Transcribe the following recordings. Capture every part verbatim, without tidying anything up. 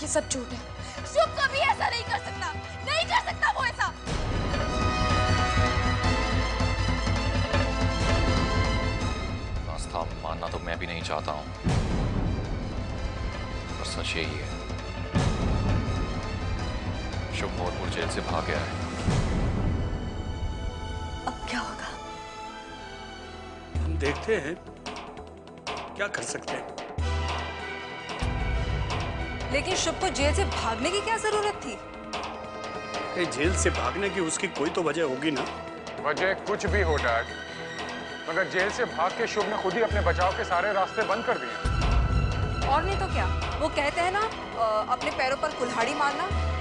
ये सब झूठ है। शुभ कभी ऐसा नहीं कर सकता, नहीं कर सकता वो ऐसा। आस्था, मानना तो मैं भी नहीं चाहता हूं, पर सच यही है, शुभ मोरपुर जेल से भाग गया है। अब क्या होगा? हम देखते हैं क्या कर सकते हैं। लेकिन शुभ को जेल से भागने की क्या जरूरत थी? जेल से भागने की उसकी कोई तो वजह होगी ना। वजह कुछ भी हो डैड, मगर जेल से भाग के शुभ ने खुद ही अपने बचाव के सारे रास्ते बंद कर दिए। और नहीं तो क्या, वो कहते हैं ना अपने पैरों पर कुल्हाड़ी मारना,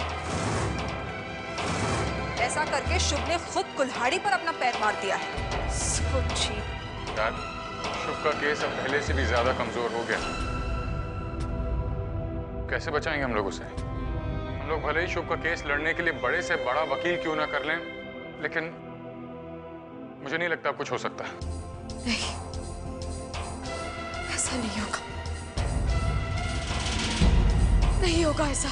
ऐसा करके शुभ ने खुद कुल्हाड़ी पर अपना पैर मार दिया है। डैड, शुभ का केस अब पहले से भी ज्यादा कमजोर हो गया। कैसे बचाएंगे हम लोग उसे? हम लोग भले ही शुभ का केस लड़ने के लिए बड़े से बड़ा वकील क्यों ना कर लें, लेकिन मुझे नहीं लगता कुछ हो सकता। नहीं, ऐसा नहीं होगा, नहीं होगा ऐसा।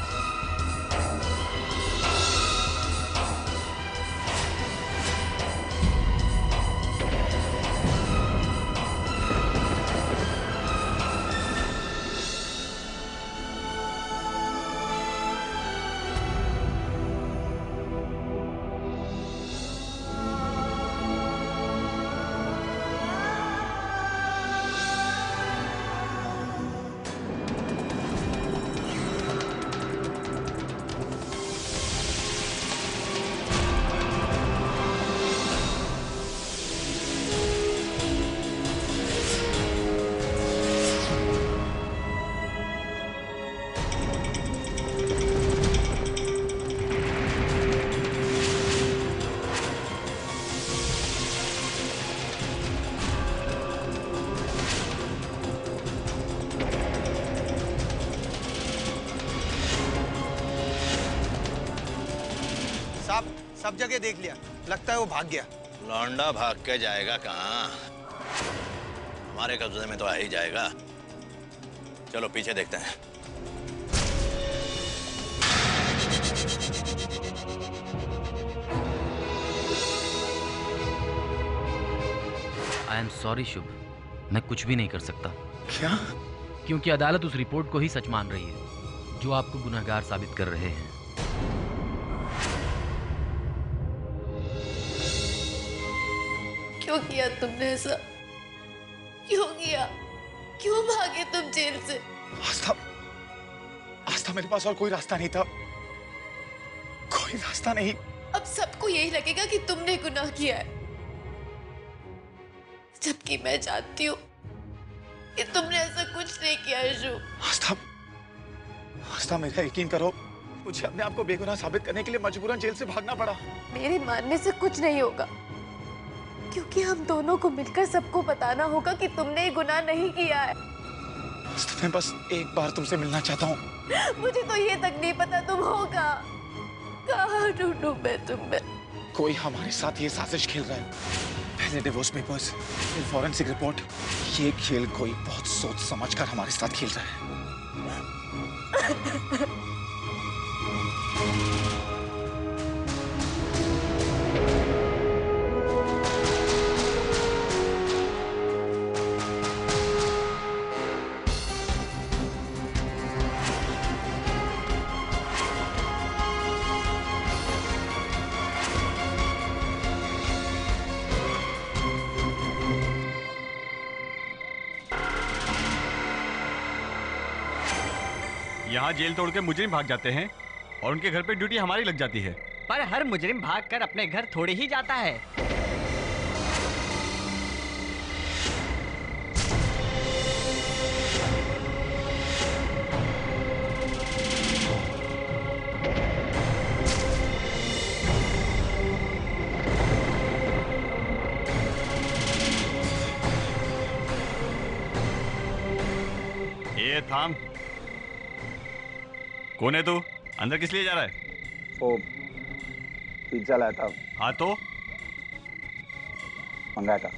सब जगह देख लिया, लगता है वो भाग गया। लौंडा भाग के जाएगा कहाँ? हमारे कब्जे में तो आ ही जाएगा। चलो पीछे देखते हैं। आई एम सॉरी शुभ, मैं कुछ भी नहीं कर सकता। क्या? क्योंकि अदालत उस रिपोर्ट को ही सच मान रही है जो आपको गुनहगार साबित कर रहे हैं। क्यों किया तुमने ऐसा? क्यों किया? क्यों भागे तुम जेल से? आस्था, आस्था मेरे पास और कोई रास्ता नहीं था, कोई रास्ता नहीं। अब सबको यही लगेगा कि तुमने गुनाह किया है, जबकि मैं जानती हूँ कि तुमने ऐसा कुछ नहीं किया। शुभ, आस्था, आस्था मेरा यकीन करो, मुझे अपने आप को बेगुनाह साबित करने के लिए मजबूरन जेल से भागना पड़ा। मेरे मानने से कुछ नहीं होगा, क्योंकि हम दोनों को मिलकर सबको बताना होगा कि तुमने ये गुनाह नहीं किया है। मैं बस एक बार तुमसे मिलना चाहता हूँ। मुझे तो ये तक नहीं पता तुम हो कहाँ, कहाँ ढूंढूं मैं तुम्हें। कोई हमारे साथ ये साजिश खेल रहा है। पहले डिवोर्स पेपर्स, फिर फॉरेंसिक रिपोर्ट। ये खेल कोई बहुत सोच समझकर हमारे साथ खेल रहा है। यहाँ जेल तोड़ के मुजरिम भाग जाते हैं और उनके घर पे ड्यूटी हमारी लग जाती है। पर हर मुजरिम भागकर अपने घर थोड़ी ही जाता है। ये थाम, कौन है तू? अंदर किस लिए जा रहा है? वो पिज्जा लाया था। हाँ तो मंगाया था।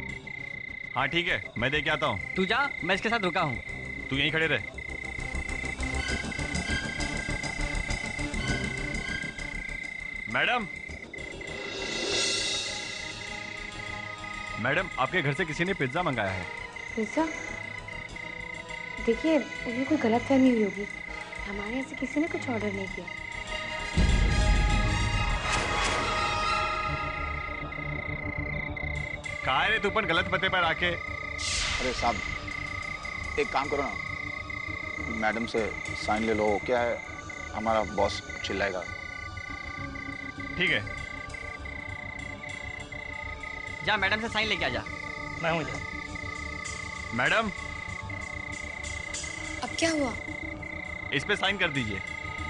हाँ ठीक है, मैं दे के आता हूँ। तू जा, मैं इसके साथ रुका हूँ। तू यहीं खड़े रहे। मैडम, मैडम आपके घर से किसी ने पिज्जा मंगाया है। पिज्जा? देखिए, उन्हें कोई गलतफहमी हुई होगी। हमारे यहाँ से किसी ने कुछ ऑर्डर नहीं किया। कहा रे तू पर गलत पते पर आके। अरे साहब, एक काम करो ना, मैडम से साइन ले लो। क्या है, हमारा बॉस चिल्लाएगा। ठीक है, जा मैडम से साइन लेके आ जा। मैं हूँ जा। मैडम, अब क्या हुआ? इस पे साइन कर दीजिए।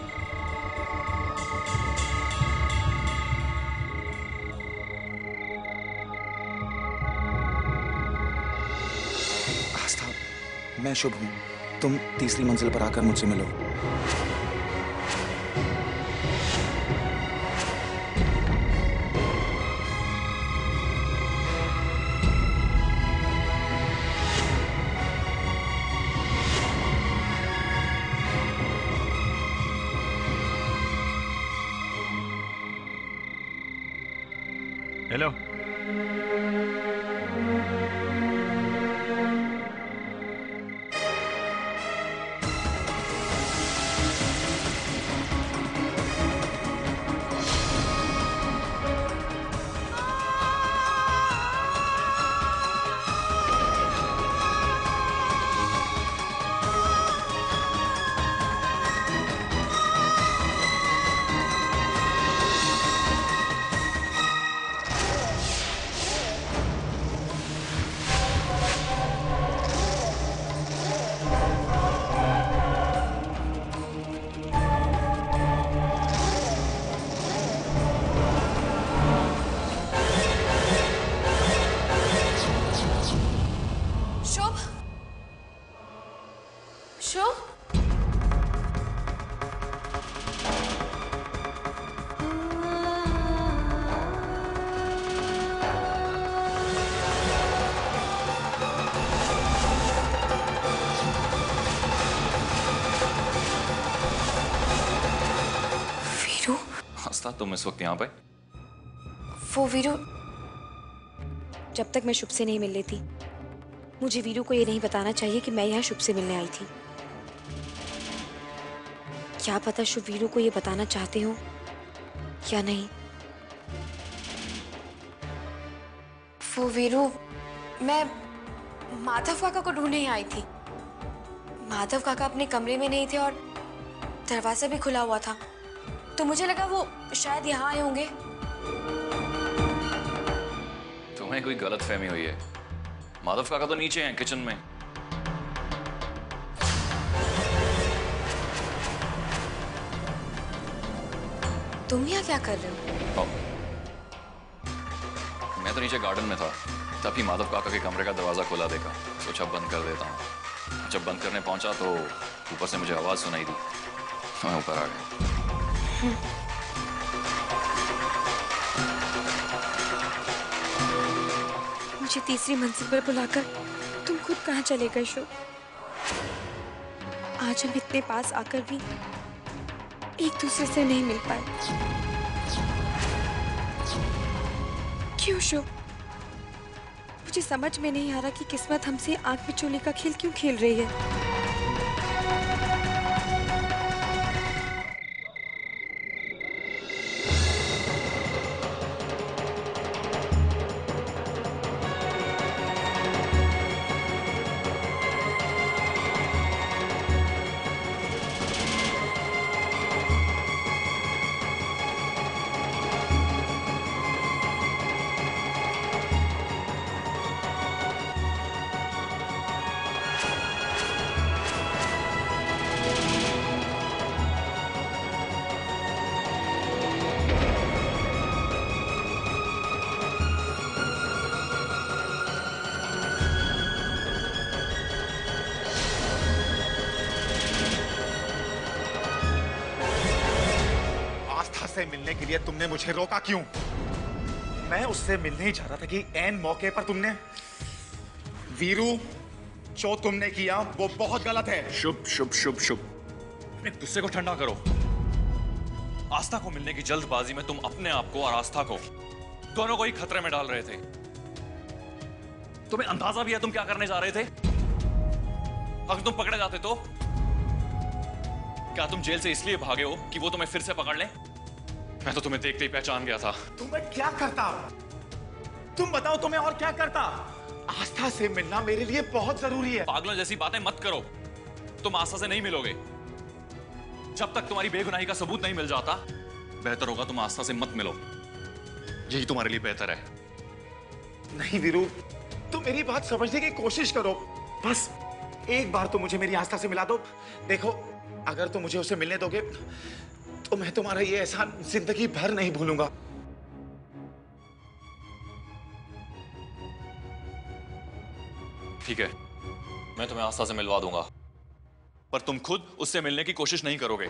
आस्था, मैं शुभ हूँ। तुम तीसरी मंजिल पर आकर मुझसे मिलो। हेलो, आस्था, तुम इस वक्त यहाँ पे? वो वीरू, जब तक मैं शुभ से नहीं मिल रही थी, मुझे वीरू को ये नहीं बताना चाहिए कि मैं यहाँ शुभ से मिलने आई थी। क्या पता शुभ वीरू को ये बताना चाहते हो या नहीं। वो वीरू, मैं माधव काका को ढूंढने आई थी। माधव काका अपने कमरे में नहीं थे और दरवाजा भी खुला हुआ था, तो मुझे लगा वो शायद यहाँ आए होंगे। तुम्हें कोई गलतफहमी हुई है। माधव काका तो नीचे हैं, किचन में। तुम यहाँ क्या कर रहे हो? मैं तो नीचे गार्डन में था, तभी माधव काका के कमरे का दरवाजा खुला देखा, सोचा बंद कर देता हूँ। जब बंद करने पहुंचा तो ऊपर से मुझे आवाज सुनाई दी, मैं ऊपर आ गया। मुझे तीसरी मंजिल पर बुलाकर तुम खुद कहाँ चले गए शुभ? आज हम इतने पास आकर भी एक दूसरे से नहीं मिल पाए। क्यों शुभ? मुझे समझ में नहीं आ रहा कि किस्मत हमसे आंख मिचोली का खेल क्यों खेल रही है। से मिलने के लिए तुमने मुझे रोका क्यों? मैं उससे मिलने ही जा रहा था कि ऐन मौके पर तुमने वीरू, जो तुमने किया वो बहुत गलत है। शुभ शुभ शुभ शुभ, अपने गुस्से को ठंडा करो। आस्था को मिलने की जल्दबाजी में तुम अपने आप को और आस्था को दोनों को ही खतरे में डाल रहे थे। तुम्हें अंदाजा भी है तुम क्या करने जा रहे थे? अगर तुम पकड़े जाते तो क्या तुम जेल से इसलिए भागे हो कि वो तुम्हें फिर से पकड़ ले? मैं तो तुम्हें देखते ही पहचान गया था। तुम्हें क्या करता? तुम बताओ तुम्हें और क्या करता? आस्था से मिलना मेरे लिए बहुत जरूरी है। पागलों जैसी बातें मत करो। तुम आस्था से नहीं मिलोगे। जब तक तुम्हारी बेगुनाही का सबूत नहीं मिल जाता, बेहतर होगा तुम आस्था से मत मिलो। यही तुम्हारे लिए बेहतर है। नहीं वीरू, तुम मेरी बात समझने की कोशिश करो। बस एक बार तो मुझे मेरी आस्था से मिला दो। देखो, अगर तुम मुझे उसे मिलने दोगे तो मैं तुम्हारा ये एहसान जिंदगी भर नहीं भूलूंगा। ठीक है, मैं तुम्हें आस्था से मिलवा दूंगा, पर तुम खुद उससे मिलने की कोशिश नहीं करोगे।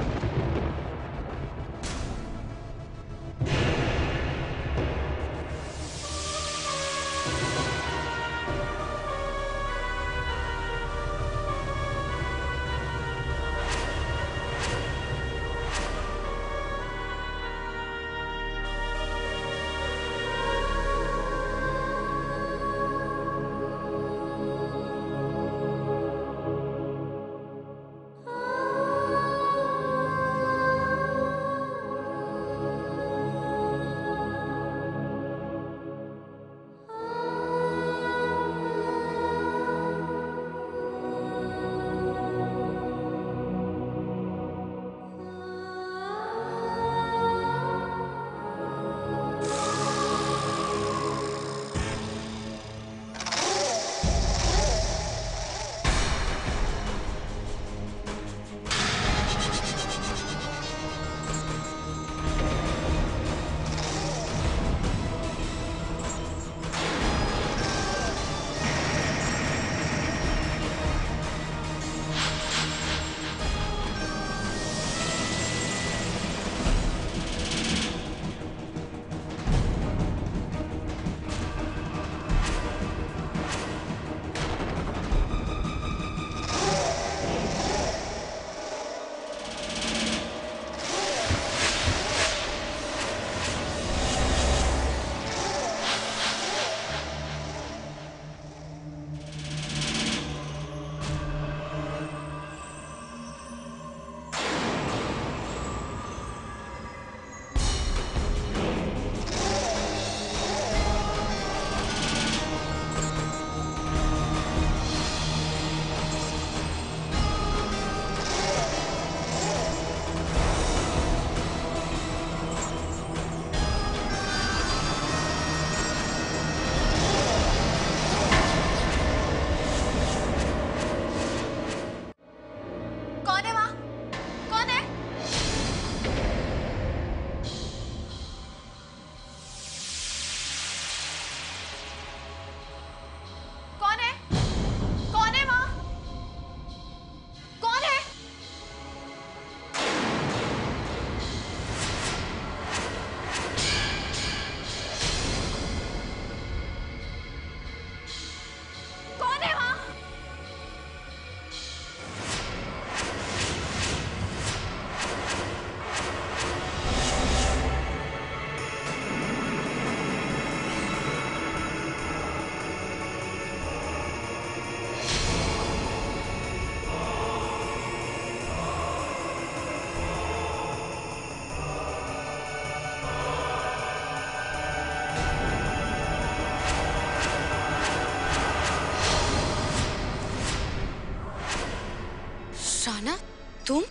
तुम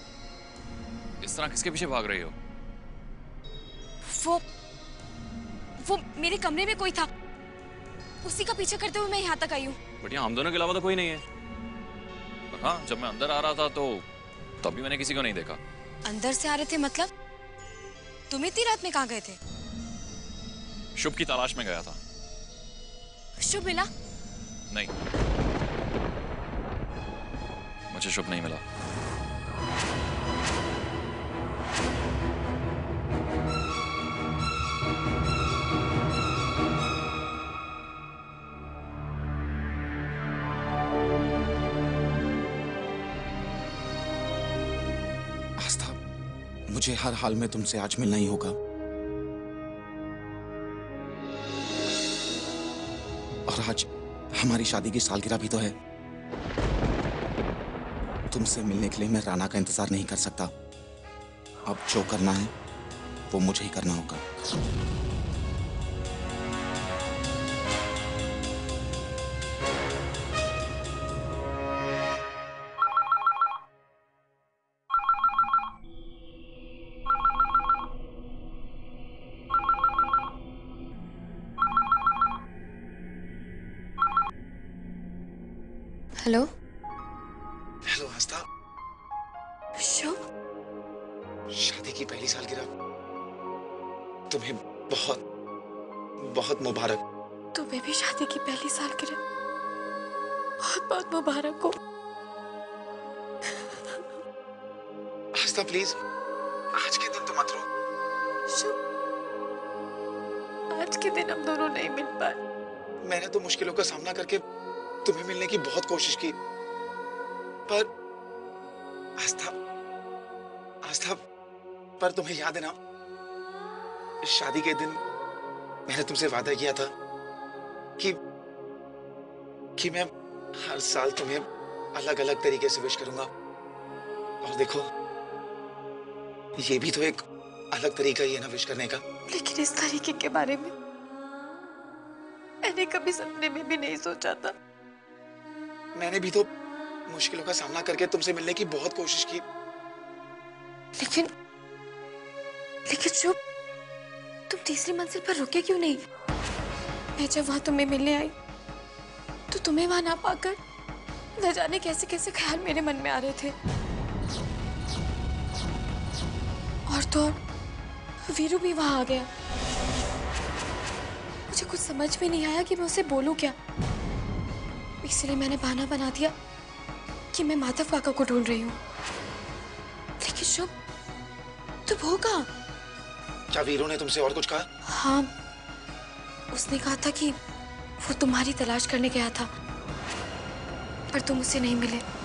इस तरह किसके पीछे भाग रही हो? वो वो मेरे कमरे में कोई था, उसी का पीछा करते हुए मैं यहाँ तक आई हूँ। बट यहाँ हम दोनों के अलावा तो कोई नहीं है। पर हाँ, जब मैं अंदर आ रहा था तो तब भी मैंने किसी को नहीं देखा। अंदर से आ रहे थे मतलब? तुम इतनी रात में कहाँ गए थे? शुभ की तलाश में गया था। शुभ मिला? नहीं, मुझे शुभ नहीं मिला। मुझे हर हाल में तुमसे आज मिलना ही होगा। और आज हमारी शादी की सालगिरह भी तो है। तुमसे मिलने के लिए मैं राना का इंतजार नहीं कर सकता। अब जो करना है वो मुझे ही करना होगा। हेलो हेलो आस्था। शुभ, शादी की पहली सालगिरह तुम्हें बहुत बहुत मुबारक। तुम्हें भी शादी की पहली सालगिरह बहुत बहुत मुबारक हो। आस्था प्लीज आज के दिन तो मत रो। शुभ, आज के दिन हम दोनों नहीं मिल पाए। मैंने तो मुश्किलों का सामना करके तुम्हें मिलने की बहुत कोशिश की, पर आस्था आस्था पर तुम्हें याद है ना, शादी के दिन मैंने तुमसे वादा किया था कि कि मैं हर साल तुम्हें अलग अलग तरीके से विश करूंगा। और देखो ये भी तो एक अलग तरीका ही है ना विश करने का। लेकिन इस तरीके के बारे में मैंने कभी सपने में भी नहीं सोचा था। मैंने भी तो मुश्किलों का सामना करके तुमसे मिलने की बहुत कोशिश की। लेकिन लेकिन शुभ, तुम तीसरी मंजिल पर रुके क्यों नहीं? मैं जब वहां तुम्हें मिलने आई तो तुम्हें वहां ना पाकर न जाने कैसे कैसे ख्याल मेरे मन में आ रहे थे। और तो और वीरू भी वहां आ गया। मुझे कुछ समझ में नहीं आया कि मैं उसे बोलूं क्या। इसलिए मैंने बहाना बना दिया कि मैं माधव काका को ढूंढ रही हूँ। लेकिन शुभ, तुम हो कहाँ? क्या वीरू ने तुमसे और कुछ कहा? हाँ, उसने कहा था कि वो तुम्हारी तलाश करने गया था, पर तुम उसे नहीं मिले।